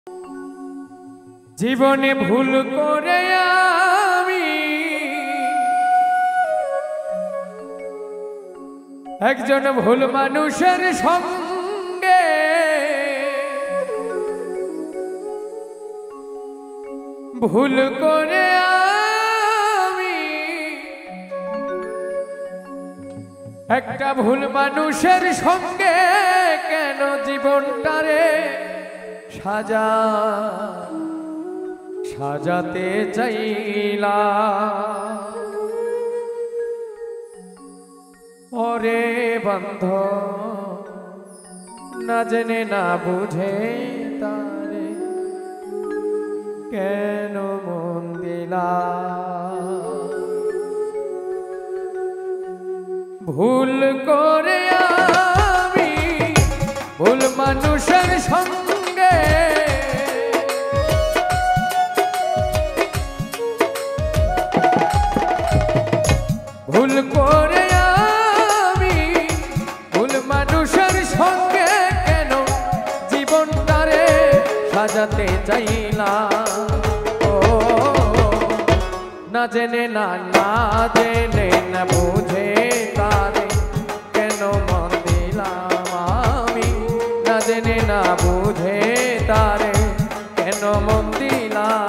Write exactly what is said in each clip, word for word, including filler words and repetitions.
জীবনে ভুল করে আমি একজন ভুল মানুষের সঙ্গে ভুল করে আমি একটা ভুল মানুষের সঙ্গে কেন জীবনটারে সাজা সাজাতে চাইলা ওরে বন্ধ না জেনে না বুঝে তারে কেন মন দিলা ভুল করে আমি ভুল মানুষের সঙ্গে ভুল করে আমি ভুল মানুষের সঙ্গে কেন জীবনটারে সাজাতে চাইলাম ও না জেনে না না জেনে না বুঝে তারে কেন মন দিলাম আমি না জেনে না বুঝে তারে কেন মন দিলাম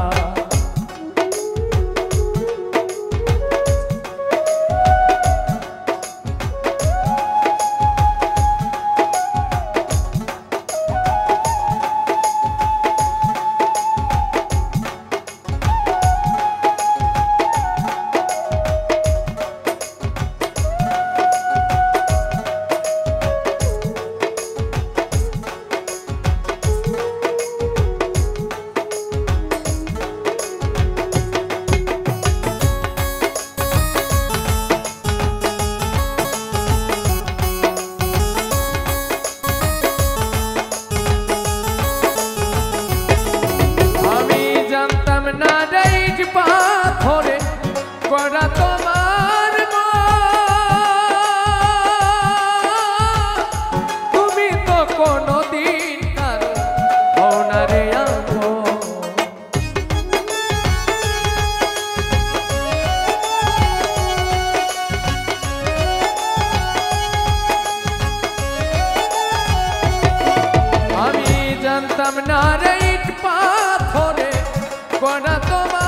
পাথরে করা তোমার তুমি তো কোনো দিন কারো ওনারে আনো আমি জানতাম না রে ইট পাথরে করা তোমার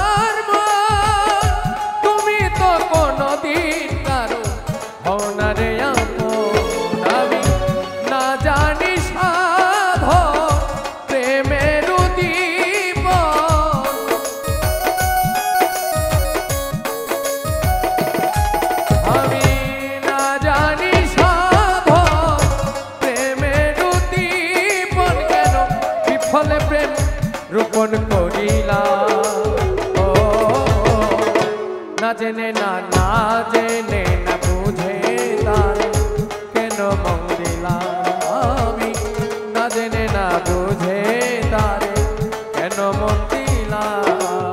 রোপণ করিলাম ও না জেনে না না জেনে না বুঝে তারে কেন মন দিলাম আমি না জেনে না বুঝে তারে কেন মন দিলাম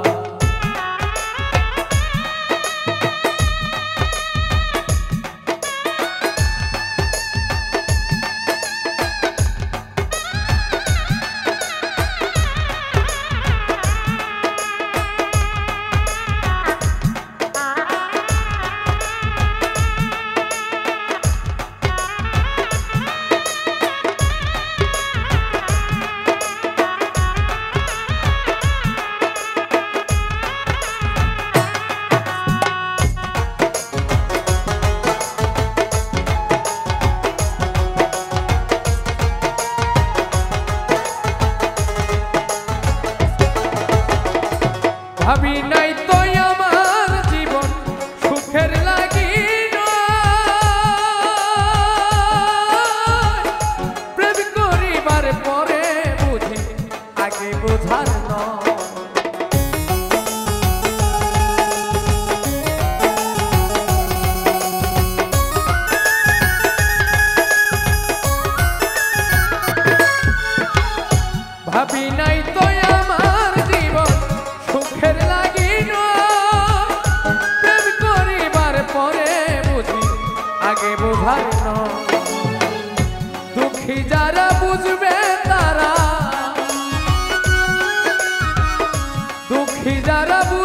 ভাবি নাই তো আমার জীবন সুখের লাগি প্রেম করিবার পরে বুঝি আগে বোঝার নয় ভাবি নাই তো আমার জীবন সুখের লাগি প্রেম করিবার পরে বুঝি আগে বোঝার দুঃখী যারা বুঝবে তারা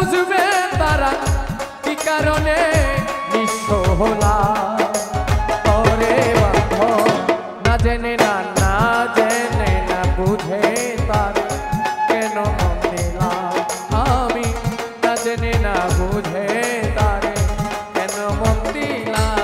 বুঝবে তারা কি কারণে নিঃস্ব হলাম। ওরে বান্ধব না জেনে না না জেনে না বুঝে তার কেন মন দিলাম আমি, না জেনে না বুঝে তারে কেন মন দিলাম।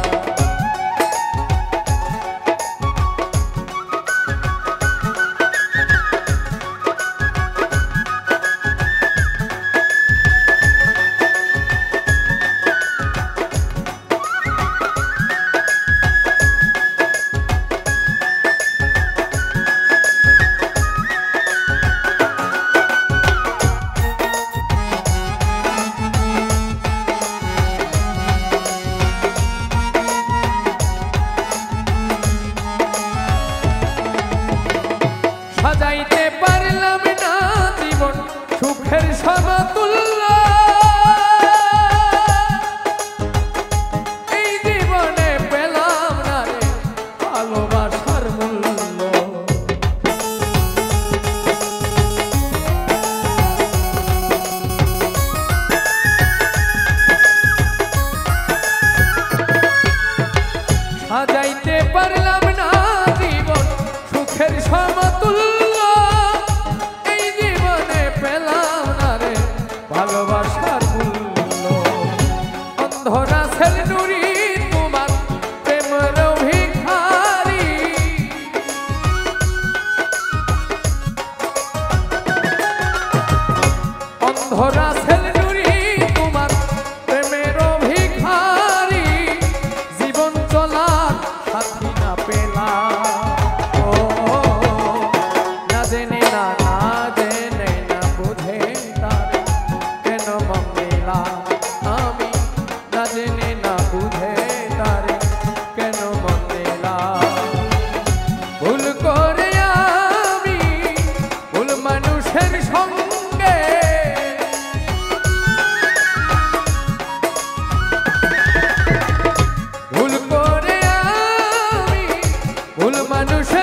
সাজাইতে পারলাম না জীবন সুখের সমতুল্য, এই জীবনে পেলাম না রে ভালোবাসার মূল্য। সাজাইতে পারলাম না জীবন সুখের সমতুল্য, এই জীবনে পেলাম না রে ভালোবাসার মূল্য। অন্ধরা সেল নুরি তোমার প্রেমের ভিখারি, অন্ধরা সেল নুরি তোমার প্রেমের ভিখারি, জীবন চলার সাথী না পেলাম। না জেনে না না জেনে না বুঝে তার কেন মন দিলাম আমি, না জেনে না বুঝে তার কেন মন দিলাম। ভুল করে আমি ভুল মানুষের সঙ্গে, ভুল করে আমি ভুল মানুষের